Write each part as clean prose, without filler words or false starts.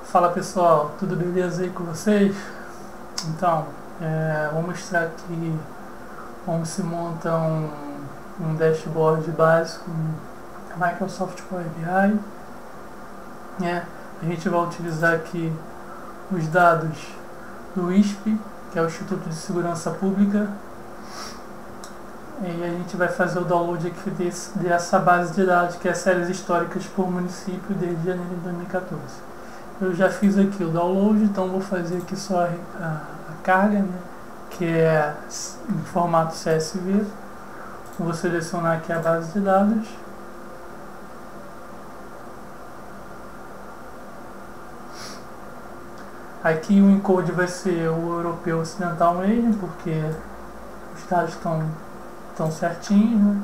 Fala pessoal, tudo beleza aí com vocês? Então, vou mostrar aqui como se monta um dashboard básico no Microsoft Power BI. A gente vai utilizar aqui os dados do ISP, que é o Instituto de Segurança Pública, e a gente vai fazer o download aqui dessa base de dados, que é séries históricas por município desde janeiro de 2014. Eu já fiz aqui o download, então vou fazer aqui só a carga, que é em formato CSV. Vou selecionar aqui a base de dados. Aqui o encode vai ser o europeu ocidental mesmo, porque os dados estão certinhos, né?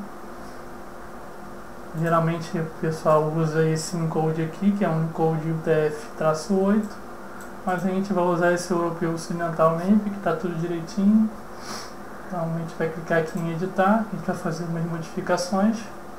Geralmente o pessoal usa esse encode aqui, que é um encode UTF-8, mas a gente vai usar esse europeu ocidental mesmo, que está tudo direitinho. Então a gente vai clicar aqui em editar, a gente vai fazer umas modificações.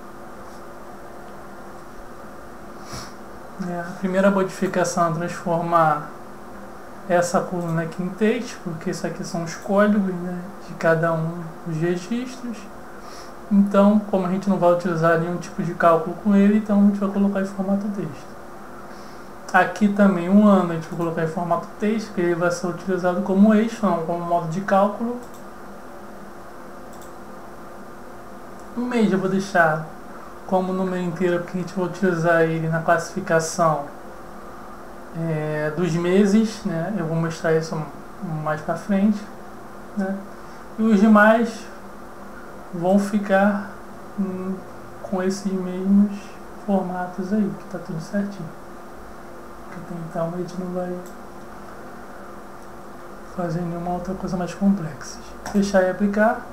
A primeira modificação é transformar essa coluna aqui em texto, porque isso aqui são os códigos, de cada um dos registros. Então, como a gente não vai utilizar nenhum tipo de cálculo com ele, então a gente vai colocar em formato texto. Aqui também um ano a gente vai colocar em formato texto, porque ele vai ser utilizado como eixo, não como modo de cálculo. Um mês eu vou deixar como número inteiro, porque a gente vai utilizar ele na classificação dos meses, Eu vou mostrar isso mais para frente, E os demais vão ficar com esses mesmos formatos aí, que está tudo certinho. Porque então a gente não vai fazer nenhuma outra coisa mais complexa. Fechar e aplicar.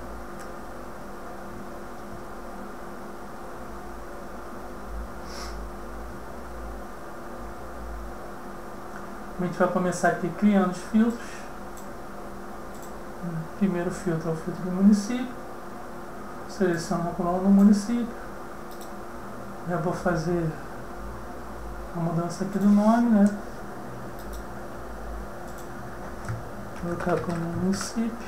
A gente vai começar aqui criando os filtros. O primeiro filtro é o filtro do município. Seleciono a coluna do município. Já vou fazer a mudança aqui do nome, Vou colocar como município.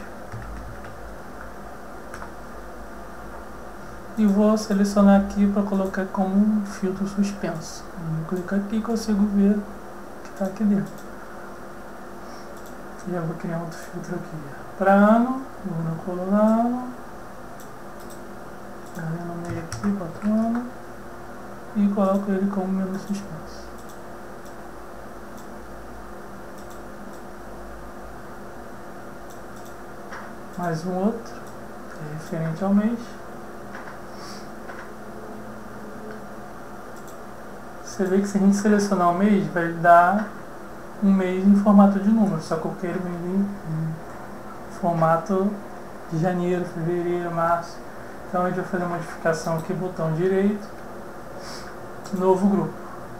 E vou selecionar aqui para colocar como um filtro suspenso. Vou clicar aqui e consigo ver que está aqui dentro. Já vou criar outro filtro aqui. Para ano, vou na coluna ano. Renomeio aqui, boto ano. E coloco ele como menu suspenso. Mais um outro, que é referente ao mês. Você vê que se a gente selecionar o mês, vai dar um mês em formato de número, só que eu quero ele em formato de janeiro, fevereiro, março. Então a gente vai fazer uma modificação aqui, botão direito, novo grupo.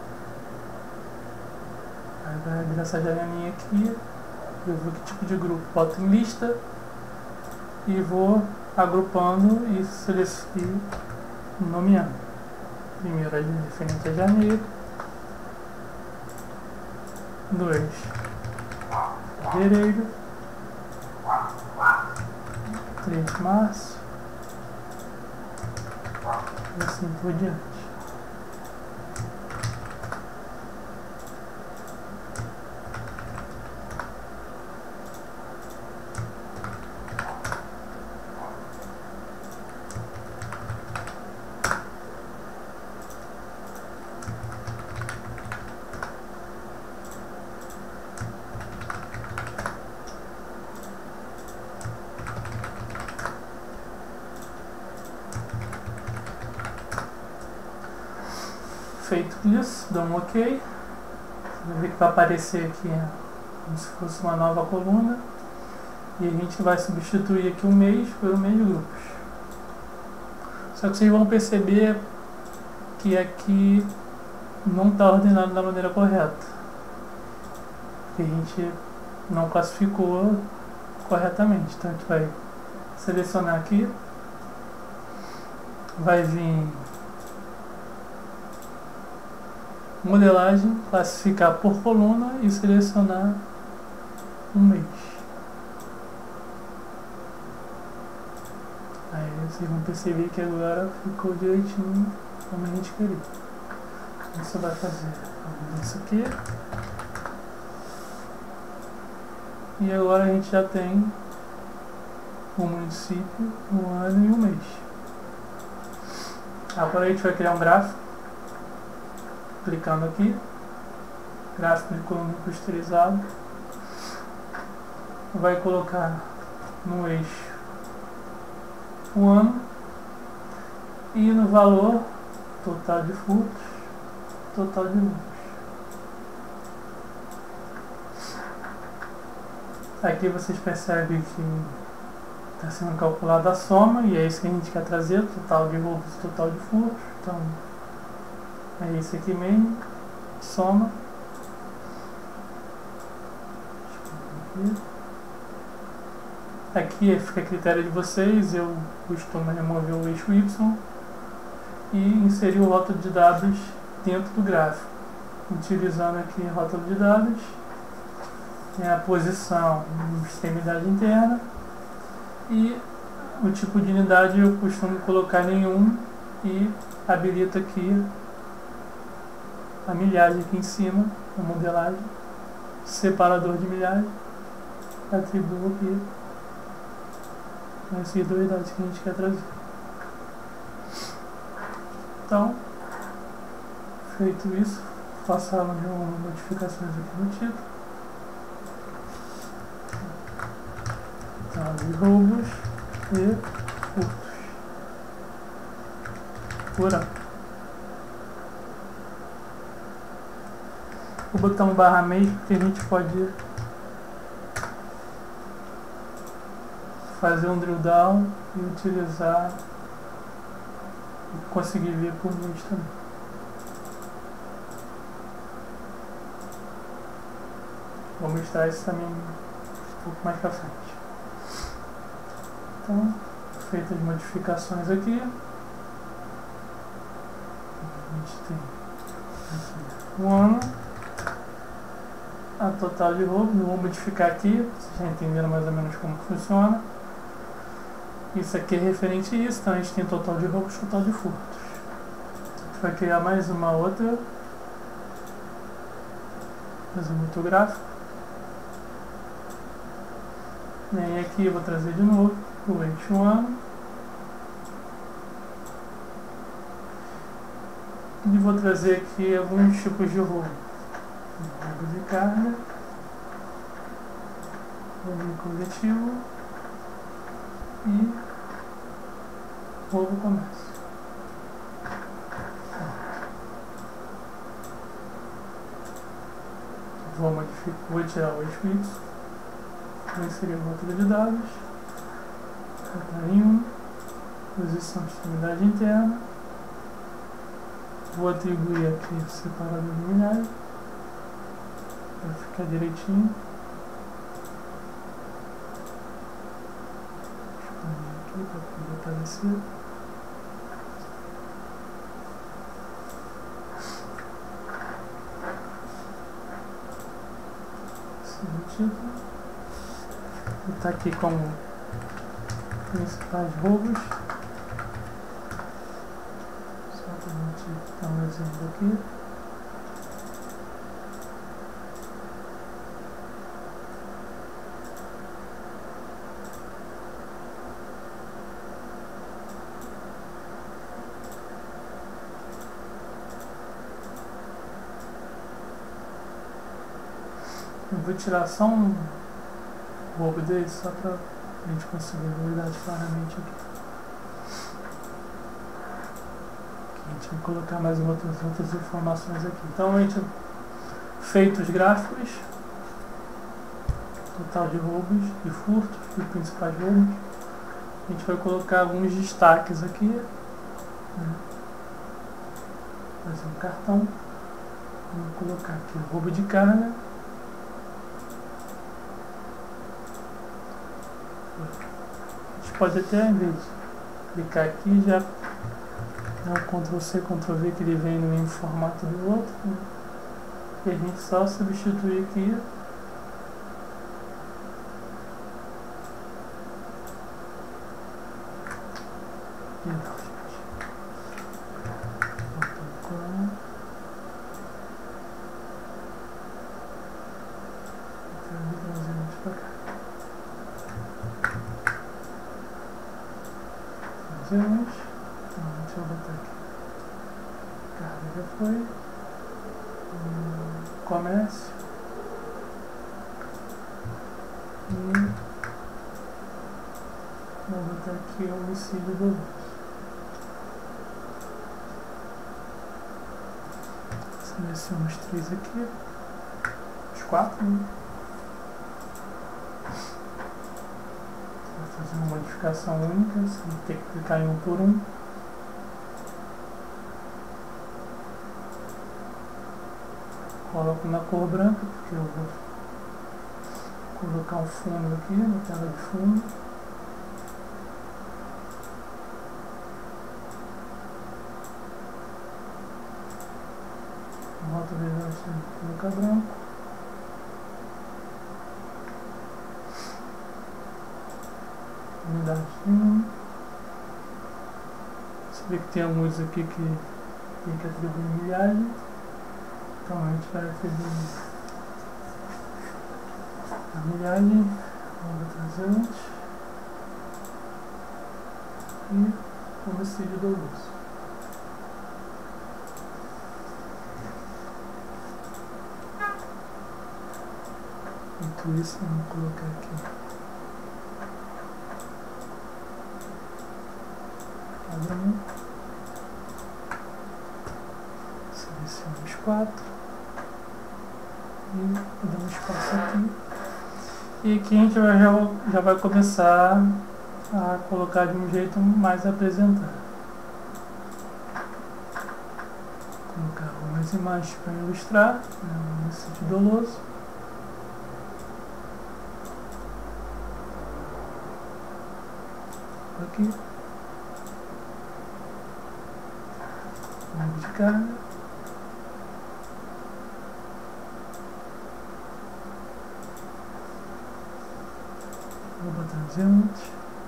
Aí vai abrir essa janelinha aqui, eu vou que tipo de grupo, boto em lista e vou agrupando e seleciono, nomeando. Primeiro é referente a janeiro, 2 fevereiro, 3 março, e assim por diante. Feito isso, dou um OK. Você vai ver que vai aparecer aqui como se fosse uma nova coluna. E a gente vai substituir aqui o mês por mês de grupos. Só que vocês vão perceber que aqui não está ordenado da maneira correta. Porque a gente não classificou corretamente. Então a gente vai selecionar aqui. Vai vir modelagem, classificar por coluna e selecionar um mês. Aí vocês vão perceber que agora ficou direitinho como a gente queria. Então você vai fazer isso aqui. E agora a gente já tem o município, o ano e o mês. Agora a gente vai criar um gráfico, clicando aqui, gráfico de coluna clusterizado, vai colocar no eixo o ano e no valor total de furtos, total de roubos. Aqui vocês percebem que está sendo calculada a soma, e é isso que a gente quer trazer, total de roubos e total de furtos. Então é isso aqui mesmo, soma. Aqui fica a critério de vocês, eu costumo remover o eixo Y e inserir o rótulo de dados dentro do gráfico, utilizando aqui o rótulo de dados, a posição de extremidade interna, e o tipo de unidade eu costumo colocar nenhum e habilito aqui a milhagem aqui em cima, a modelagem, separador de milhagem, atribuo aqui esses dois dados que a gente quer trazer. Então, feito isso, passaram de algumas modificações aqui no título. Então, de roubos e furtos por ano. Vou botar um barra mês porque a gente pode fazer um drill down e utilizar e conseguir ver por mês também. Vou mostrar isso também um pouco mais pra frente. Então, feitas as modificações aqui, a gente tem aqui o ano, a total de roubos. Eu vou modificar aqui, vocês já entenderam mais ou menos como funciona. Isso aqui é referente a isso, então a gente tem total de roubos, total de furtos. A gente vai criar mais uma outra, mais um outro gráfico. E aqui eu vou trazer de novo o eixo ano e vou trazer aqui alguns tipos de roubo. Roubo de carga, roubo coletivo e roubo comércio. Vou tirar o eixo Y, vou inserir o rótulo de dados, botar em 1, posição de extremidade interna, vou atribuir aqui o separador de milhagem para ficar direitinho. Aqui para poder aparecer. Vou botar aqui como principais roubos. Só para a gente dar um exemplo aqui. Eu vou tirar só um roubo dele, só para a gente conseguir olhar claramente aqui. A gente vai colocar mais outras informações aqui. Então a gente feito os gráficos, total de roubos e furtos e principais roubos, a gente vai colocar alguns destaques aqui, né? Fazer um cartão. Vamos colocar aqui o roubo de carga. A gente pode até, em vez de clicar aqui, já É o Ctrl+C, Ctrl+V que ele vem no mesmo formato do outro, né? E a gente só substitui aqui. Perdão, gente. Trazemos pra cá. Trazemos. Então, deixa eu botar aqui. Carga já foi. Comércio. E vou botar aqui o homicídio doloso. Seleciono os 3 aqui. Os 4, né? Vou fazer uma modificação única, sem ter que clicar em um por um. Coloco na cor branca, porque eu vou colocar um fundo aqui na tela de fundo. Volto a ver colocar branco. Unidade de número. Você vê que tem alguns aqui que tem que atribuir milhagem. Então a gente vai atribuir a milhagem, vamos trazer antes, e homicídio doloso. Enquanto isso, vamos colocar aqui cada um. Seleciono os 4. E dá um espaço aqui. E aqui a gente já vai começar a colocar de um jeito mais apresentado. Colocar algumas imagens para ilustrar, né, um homicídio doloso. Aqui. Banco de carga. Vou botar antes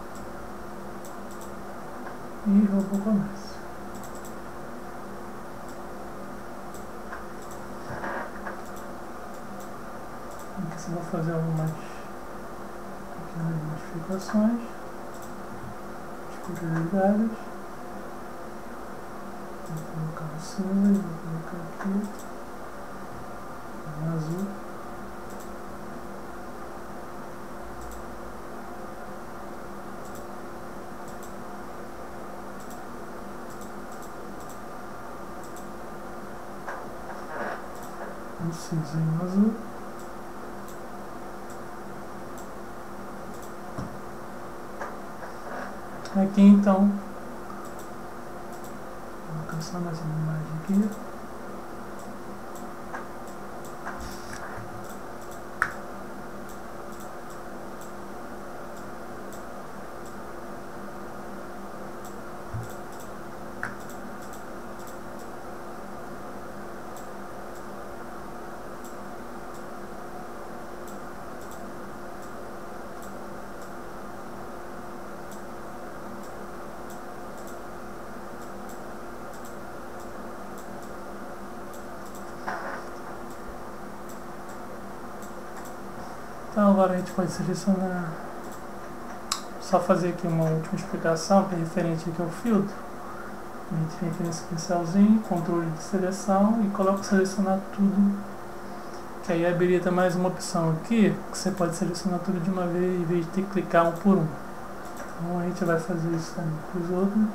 e vou para o comércio. Aqui eu vou fazer algumas pequenas modificações, escolher os galhos, vou colocar o cinza e vou colocar aqui um azul. Um cinza e um azul. Aqui então, vou alcançar mais uma imagem aqui. Então agora a gente pode selecionar, só fazer aqui uma última explicação que é referente aqui ao filtro. A gente vem aqui nesse pincelzinho, controle de seleção e coloca selecionar tudo, que aí habilita mais uma opção aqui, que você pode selecionar tudo de uma vez em vez de ter que clicar um por um. Então a gente vai fazer isso também com os outros.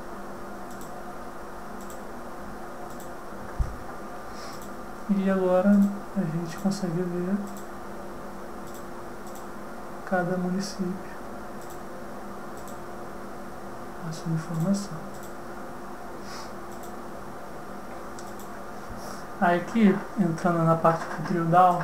E agora a gente consegue ver cada município a sua informação. Aí aqui, entrando na parte do drill down,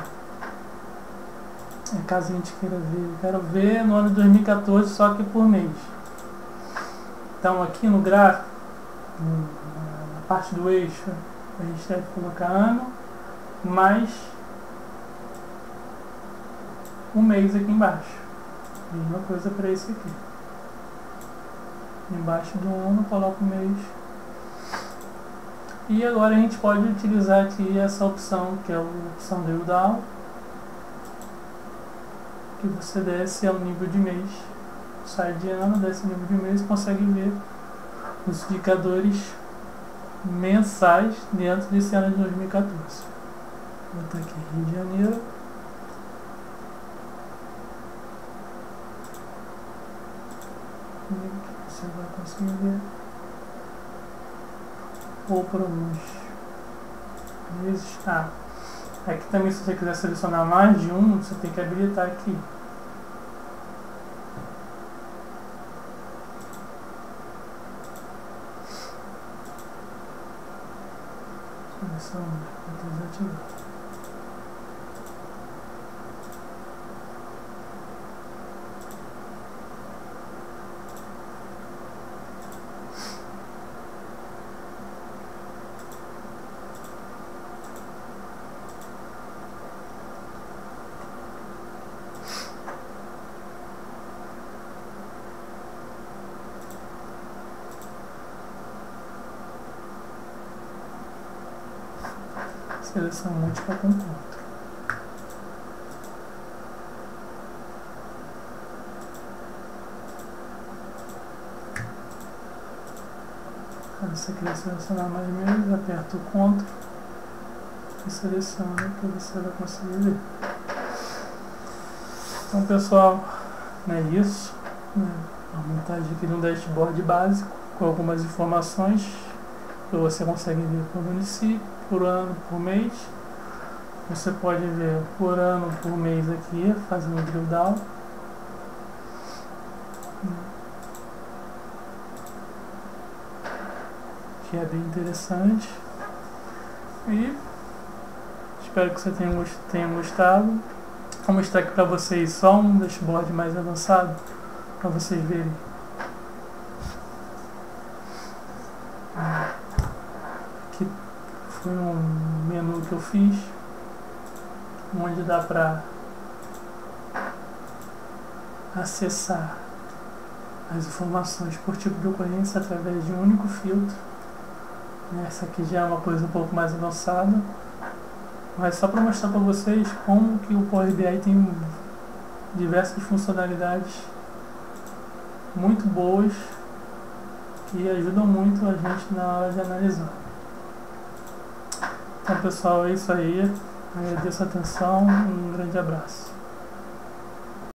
é caso a gente queira ver, eu quero ver no ano de 2014 só que por mês. Então aqui no gráfico na parte do eixo, a gente deve colocar ano, mais um mês aqui embaixo. Mesma coisa para esse aqui. Embaixo do ano, coloca o mês. E agora a gente pode utilizar aqui essa opção, que é a opção drill down, que você desce ao nível de mês. Sai de ano, desce ao nível de mês, consegue ver os indicadores mensais dentro desse ano de 2014. Vou botar aqui Rio de Janeiro. Você vai conseguir ver. Ou por alguns meses. Aqui também, se você quiser selecionar mais de um, você tem que habilitar aqui. Seleção, vou desativar. Seleção múltipla com ponto. Quando você quiser selecionar mais meses, aperta o Ctrl e seleciona, que você vai conseguir ver. Então, pessoal, é isso. A montagem aqui de um dashboard básico com algumas informações que você consegue ver por município, por ano, por mês. Você pode ver por ano, por mês aqui, fazendo o drill down. Que é bem interessante. E espero que você tenha gostado. Vou mostrar aqui para vocês só um dashboard mais avançado, para vocês verem. Aqui foi um menu que eu fiz, onde dá para acessar as informações por tipo de ocorrência através de um único filtro. Essa aqui já é uma coisa um pouco mais avançada, mas só para mostrar para vocês como que o Power BI tem diversas funcionalidades muito boas que ajudam muito a gente na hora de analisar. Então, pessoal, é isso aí. Agradeço a atenção e um grande abraço.